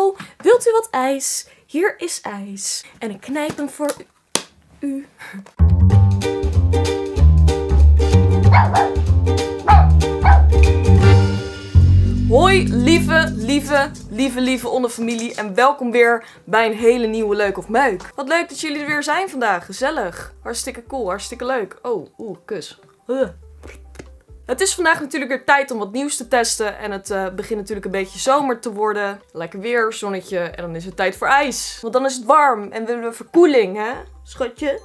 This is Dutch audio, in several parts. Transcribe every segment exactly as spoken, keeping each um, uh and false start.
Hallo, wilt u wat ijs? Hier is ijs. En ik knijp hem voor u. Hoi lieve, lieve, lieve, lieve onderfamilie en welkom weer bij een hele nieuwe Leuk of Meuk. Wat leuk dat jullie er weer zijn vandaag, gezellig. Hartstikke cool, hartstikke leuk. Oh, oeh, kus. Uh. Het is vandaag natuurlijk weer tijd om wat nieuws te testen en het uh, begint natuurlijk een beetje zomer te worden. Lekker weer, zonnetje en dan is het tijd voor ijs. Want dan is het warm en willen we verkoeling, hè, schatje?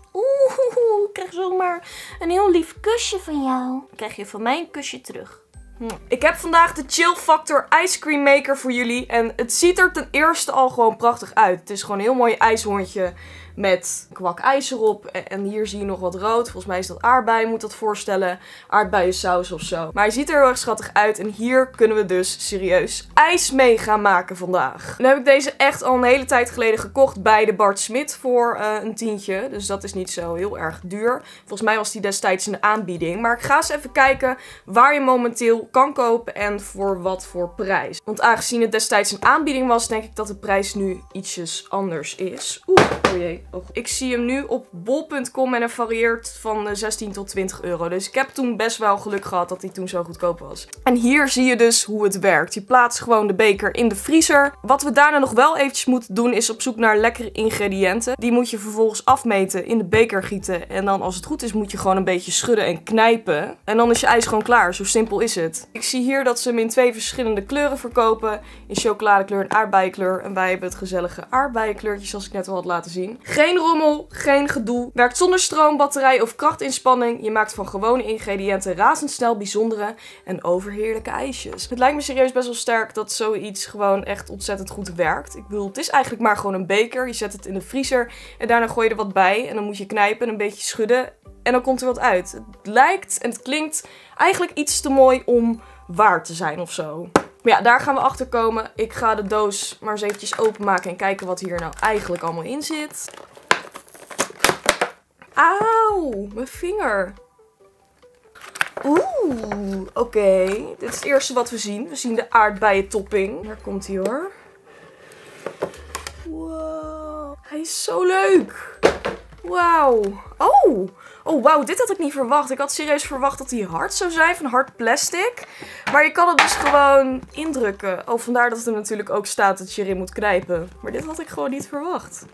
Oeh, ik krijg zomaar een heel lief kusje van jou. Dan krijg je van mij een kusje terug. Hm. Ik heb vandaag de Chill Factor Ice Cream Maker voor jullie. En het ziet er ten eerste al gewoon prachtig uit. Het is gewoon een heel mooi ijshoorntje met kwak ijs erop. En hier zie je nog wat rood. Volgens mij is dat aardbei, moet dat voorstellen. Aardbeiensaus of zo. Maar hij ziet er heel erg schattig uit. En hier kunnen we dus serieus ijs mee gaan maken vandaag. Nu heb ik deze echt al een hele tijd geleden gekocht bij de Bart Smit voor uh, een tientje. Dus dat is niet zo heel erg duur. Volgens mij was die destijds in de aanbieding. Maar ik ga eens even kijken waar je momenteel kan kopen en voor wat voor prijs. Want aangezien het destijds een aanbieding was, denk ik dat de prijs nu ietsjes anders is. Oeh, oh jee. Oh. Ik zie hem nu op bol punt com en hij varieert van zestien tot twintig euro. Dus ik heb toen best wel geluk gehad dat hij toen zo goedkoop was. En hier zie je dus hoe het werkt. Je plaatst gewoon de beker in de vriezer. Wat we daarna nog wel eventjes moeten doen is op zoek naar lekkere ingrediënten. Die moet je vervolgens afmeten, in de beker gieten. En dan als het goed is moet je gewoon een beetje schudden en knijpen. En dan is je ijs gewoon klaar. Zo simpel is het. Ik zie hier dat ze hem in twee verschillende kleuren verkopen. In chocoladekleur en aardbeienkleur. En wij hebben het gezellige aardbeienkleurtje zoals ik net al had laten zien. Geen rommel, geen gedoe. Werkt zonder stroom, batterij of krachtinspanning. Je maakt van gewone ingrediënten razendsnel bijzondere en overheerlijke ijsjes. Het lijkt me serieus best wel sterk dat zoiets gewoon echt ontzettend goed werkt. Ik bedoel, het is eigenlijk maar gewoon een beker. Je zet het in de vriezer en daarna gooi je er wat bij. En dan moet je knijpen en een beetje schudden. En dan komt er wat uit. Het lijkt en het klinkt eigenlijk iets te mooi om waar te zijn of zo. Maar ja, daar gaan we achter komen. Ik ga de doos maar eens eventjes openmaken en kijken wat hier nou eigenlijk allemaal in zit. Auw, mijn vinger. Oeh, oké. Okay. Dit is het eerste wat we zien. We zien de aardbeien topping. Daar komt hij hoor. Wow, hij is zo leuk. Wauw. Oh. Oh, wauw, dit had ik niet verwacht. Ik had serieus verwacht dat hij hard zou zijn, van hard plastic. Maar je kan het dus gewoon indrukken. Oh, vandaar dat er natuurlijk ook staat dat je erin moet knijpen. Maar dit had ik gewoon niet verwacht.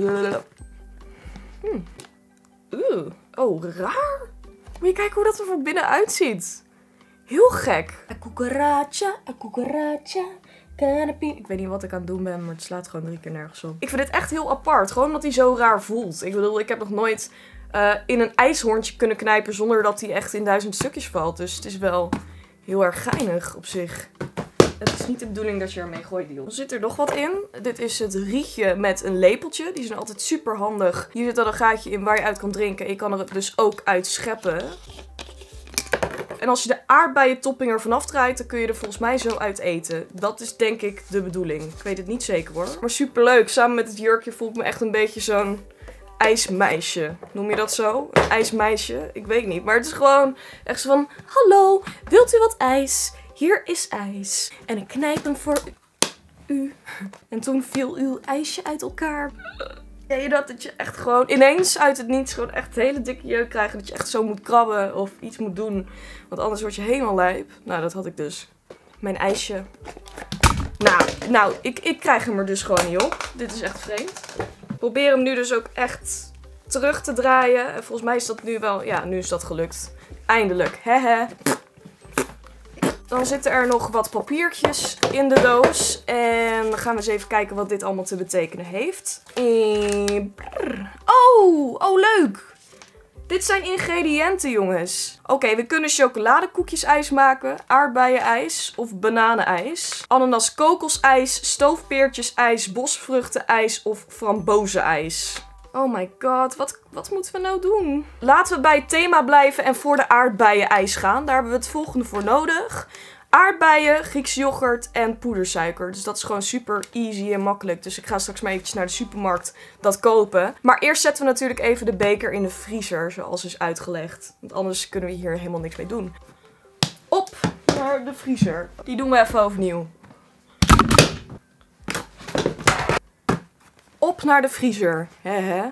Hmm. Oeh. Oh, raar. Moet je kijken hoe dat er van binnen uitziet. Heel gek. Een cucaracha, een cucaracha. Ik weet niet wat ik aan het doen ben, maar het slaat gewoon drie keer nergens op. Ik vind dit echt heel apart. Gewoon omdat hij zo raar voelt. Ik bedoel, ik heb nog nooit uh, in een ijshoorntje kunnen knijpen zonder dat hij echt in duizend stukjes valt. Dus het is wel heel erg geinig op zich. Het is niet de bedoeling dat je ermee gooit, Dion. Er zit er nog wat in. Dit is het rietje met een lepeltje. Die zijn altijd super handig. Hier zit dan een gaatje in waar je uit kan drinken. En je kan er dus ook uit scheppen. En als je de aardbeien topping er vanaf draait, dan kun je er volgens mij zo uit eten. Dat is denk ik de bedoeling. Ik weet het niet zeker hoor. Maar super leuk. Samen met het jurkje voel ik me echt een beetje zo'n ijsmeisje. Noem je dat zo? Een ijsmeisje? Ik weet niet. Maar het is gewoon echt zo van, hallo, wilt u wat ijs? Hier is ijs. En ik knijp hem voor u. En toen viel uw ijsje uit elkaar. Ken je dat? Dat je echt gewoon ineens uit het niets gewoon echt hele dikke jeuk krijgt. Dat je echt zo moet krabben of iets moet doen. Want anders word je helemaal lijp. Nou, dat had ik dus. Mijn ijsje. Nou, nou ik, ik krijg hem er dus gewoon niet op. Dit is echt vreemd. Ik probeer hem nu dus ook echt terug te draaien. En volgens mij is dat nu wel... Ja, nu is dat gelukt. Eindelijk. Hehe. Dan zitten er nog wat papiertjes in de doos. En dan gaan we eens even kijken wat dit allemaal te betekenen heeft. Oh, oh leuk. Dit zijn ingrediënten, jongens. Oké, okay, we kunnen chocoladekoekjesijs maken, aardbeienijs of bananenijs. Ananas kokosijs, stoofpeertjesijs, bosvruchtenijs of frambozenijs. Oh my god, wat, wat moeten we nou doen? Laten we bij het thema blijven en voor de aardbeienijs gaan. Daar hebben we het volgende voor nodig. Aardbeien, Griekse yoghurt en poedersuiker. Dus dat is gewoon super easy en makkelijk. Dus ik ga straks maar eventjes naar de supermarkt dat kopen. Maar eerst zetten we natuurlijk even de beker in de vriezer, zoals is uitgelegd. Want anders kunnen we hier helemaal niks mee doen. Op naar de vriezer. Die doen we even overnieuw. Op naar de vriezer. Hehe.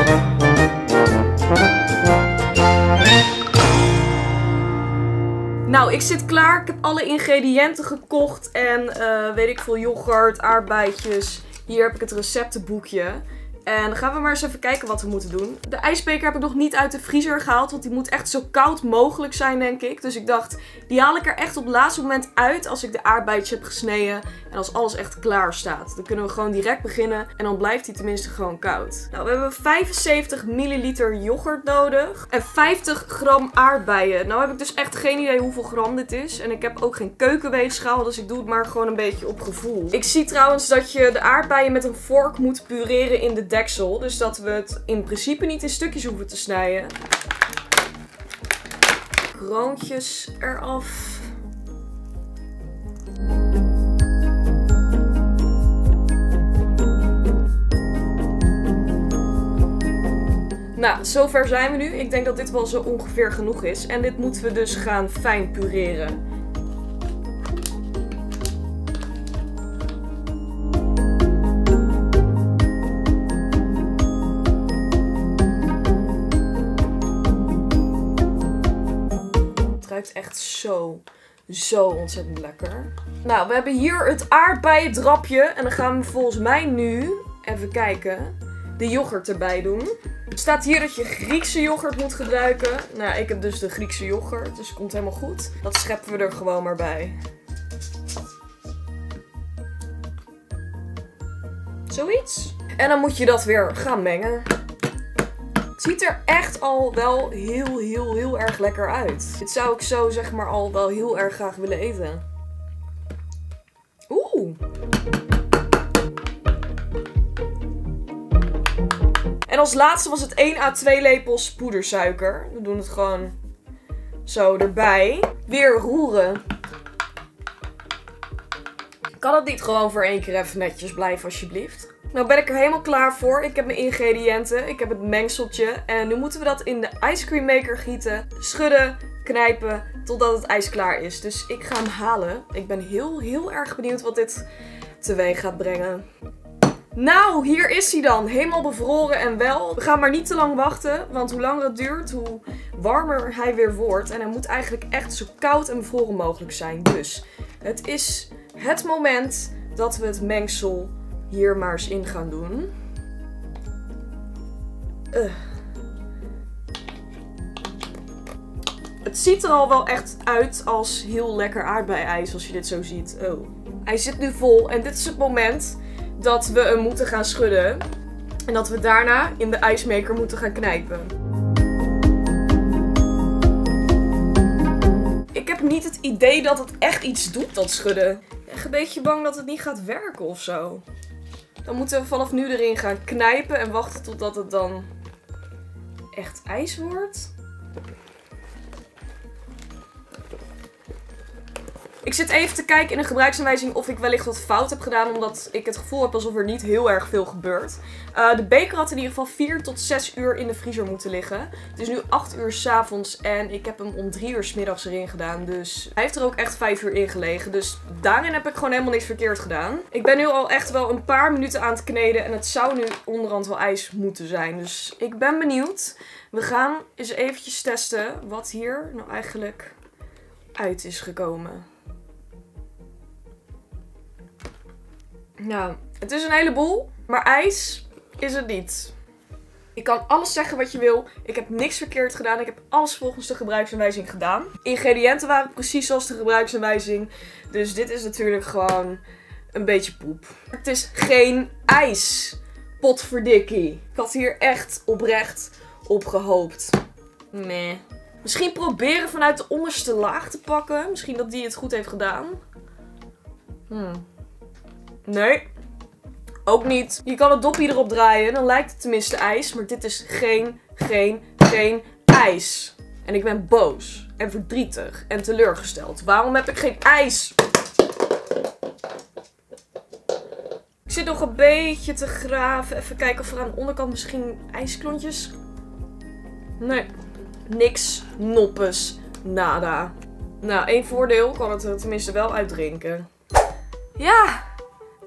Nou, ik zit klaar. Ik heb alle ingrediënten gekocht. En uh, weet ik veel, yoghurt, aardbeidjes. Hier heb ik het receptenboekje. En dan gaan we maar eens even kijken wat we moeten doen. De ijsbeker heb ik nog niet uit de vriezer gehaald. Want die moet echt zo koud mogelijk zijn, denk ik. Dus ik dacht, die haal ik er echt op het laatste moment uit als ik de aardbeidjes heb gesneden. En als alles echt klaar staat. Dan kunnen we gewoon direct beginnen. En dan blijft die tenminste gewoon koud. Nou, we hebben vijfenzeventig milliliter yoghurt nodig. En vijftig gram aardbeien. Nou heb ik dus echt geen idee hoeveel gram dit is. En ik heb ook geen keukenweegschaal. Dus ik doe het maar gewoon een beetje op gevoel. Ik zie trouwens dat je de aardbeien met een vork moet pureren in de deksel. Dus dat we het in principe niet in stukjes hoeven te snijden. Kroontjes eraf. Nou, zover zijn we nu. Ik denk dat dit wel zo ongeveer genoeg is. En dit moeten we dus gaan fijn pureren. Het ruikt echt zo, zo ontzettend lekker. Nou, we hebben hier het aardbeiendrapje. En dan gaan we volgens mij nu, even kijken, de yoghurt erbij doen. Er staat hier dat je Griekse yoghurt moet gebruiken. Nou, ik heb dus de Griekse yoghurt, dus het komt helemaal goed. Dat scheppen we er gewoon maar bij. Zoiets. En dan moet je dat weer gaan mengen. Het ziet er echt al wel heel, heel, heel erg lekker uit. Dit zou ik zo zeg maar al wel heel erg graag willen eten. Oeh. En als laatste was het één à twee lepels poedersuiker. We doen het gewoon zo erbij. Weer roeren. Kan het niet gewoon voor één keer even netjes blijven alsjeblieft? Nou ben ik er helemaal klaar voor. Ik heb mijn ingrediënten. Ik heb het mengseltje. En nu moeten we dat in de ice cream maker gieten. Schudden, knijpen, totdat het ijs klaar is. Dus ik ga hem halen. Ik ben heel, heel erg benieuwd wat dit teweeg gaat brengen. Nou, hier is hij dan. Helemaal bevroren en wel. We gaan maar niet te lang wachten. Want hoe langer het duurt, hoe warmer hij weer wordt. En hij moet eigenlijk echt zo koud en bevroren mogelijk zijn. Dus het is het moment dat we het mengsel hier maar eens in gaan doen. Uh. Het ziet er al wel echt uit als heel lekker aardbei-ijs als je dit zo ziet. Oh. Hij zit nu vol en dit is het moment dat we hem moeten gaan schudden. En dat we daarna in de ijsmaker moeten gaan knijpen. Ik heb niet het idee dat het echt iets doet, dat schudden. Ik ben echt een beetje bang dat het niet gaat werken of zo. Dan moeten we vanaf nu erin gaan knijpen en wachten totdat het dan echt ijs wordt. Ik zit even te kijken in de gebruiksaanwijzing of ik wellicht wat fout heb gedaan. Omdat ik het gevoel heb alsof er niet heel erg veel gebeurt. Uh, de beker had in ieder geval vier tot zes uur in de vriezer moeten liggen. Het is nu acht uur 's avonds en ik heb hem om drie uur 's middags erin gedaan. Dus hij heeft er ook echt vijf uur in gelegen. Dus daarin heb ik gewoon helemaal niks verkeerd gedaan. Ik ben nu al echt wel een paar minuten aan het kneden. En het zou nu onderhand wel ijs moeten zijn. Dus ik ben benieuwd. We gaan eens eventjes testen wat hier nou eigenlijk uit is gekomen. Nou, het is een heleboel, maar ijs is het niet. Je kan alles zeggen wat je wil. Ik heb niks verkeerd gedaan. Ik heb alles volgens de gebruiksaanwijzing gedaan. Ingrediënten waren precies zoals de gebruiksaanwijzing. Dus dit is natuurlijk gewoon een beetje poep. Het is geen ijs. Potverdikkie. Ik had hier echt oprecht op gehoopt. Meh. Misschien proberen vanuit de onderste laag te pakken. Misschien dat die het goed heeft gedaan. Hmm. Nee, ook niet. Je kan het dopje erop draaien, dan lijkt het tenminste ijs. Maar dit is geen, geen, geen ijs. En ik ben boos en verdrietig en teleurgesteld. Waarom heb ik geen ijs? Ik zit nog een beetje te graven. Even kijken of er aan de onderkant misschien ijsklontjes. Nee, niks, noppes, nada. Nou, één voordeel, kan het er tenminste wel uitdrinken. Ja.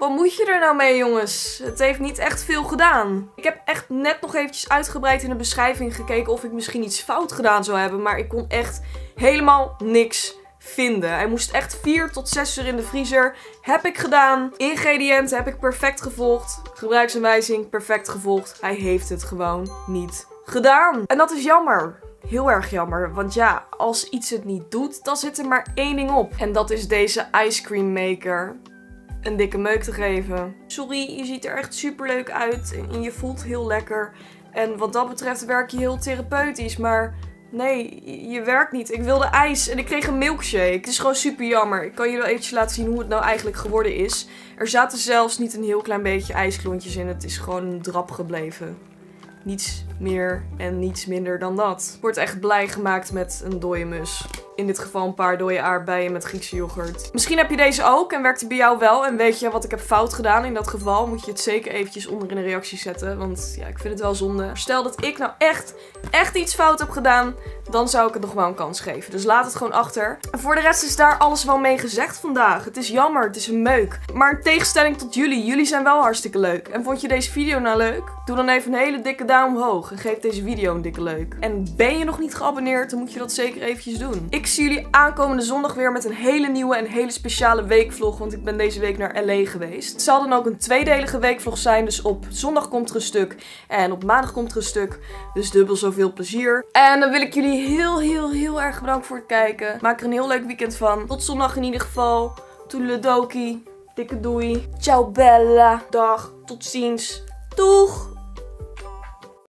Wat moet je er nou mee, jongens? Het heeft niet echt veel gedaan. Ik heb echt net nog eventjes uitgebreid in de beschrijving gekeken of ik misschien iets fout gedaan zou hebben. Maar ik kon echt helemaal niks vinden. Hij moest echt vier tot zes uur in de vriezer. Heb ik gedaan. Ingrediënten heb ik perfect gevolgd. Gebruiksaanwijzing perfect gevolgd. Hij heeft het gewoon niet gedaan. En dat is jammer. Heel erg jammer, want ja, als iets het niet doet, dan zit er maar één ding op. En dat is deze ice cream maker een dikke meuk te geven. Sorry, je ziet er echt super leuk uit en je voelt heel lekker. En wat dat betreft werk je heel therapeutisch, maar nee, je werkt niet. Ik wilde ijs en ik kreeg een milkshake. Het is gewoon super jammer. Ik kan jullie wel eventjes laten zien hoe het nou eigenlijk geworden is. Er zaten zelfs niet een heel klein beetje ijsklontjes in. Het is gewoon een drap gebleven. Niets meer en niets minder dan dat. Wordt echt blij gemaakt met een dode mus. In dit geval een paar dode aardbeien met Griekse yoghurt. Misschien heb je deze ook en werkt die bij jou wel. En weet je wat ik heb fout gedaan in dat geval, moet je het zeker eventjes onder in de reactie zetten. Want ja, ik vind het wel zonde. Stel dat ik nou echt, echt iets fout heb gedaan, dan zou ik het nog wel een kans geven. Dus laat het gewoon achter. En voor de rest is daar alles wel mee gezegd vandaag. Het is jammer, het is een meuk. Maar in tegenstelling tot jullie, jullie zijn wel hartstikke leuk. En vond je deze video nou leuk? Doe dan even een hele dikke duim omhoog en geef deze video een dikke leuk. En ben je nog niet geabonneerd, dan moet je dat zeker eventjes doen. Ik zie jullie aankomende zondag weer met een hele nieuwe en hele speciale weekvlog, want ik ben deze week naar L A geweest. Het zal dan ook een tweedelige weekvlog zijn, dus op zondag komt er een stuk en op maandag komt er een stuk. Dus dubbel zoveel plezier. En dan wil ik jullie heel, heel, heel erg bedanken voor het kijken. Maak er een heel leuk weekend van. Tot zondag in ieder geval. Toedeledokie. Dikke doei. Ciao Bella. Dag. Tot ziens. Doeg!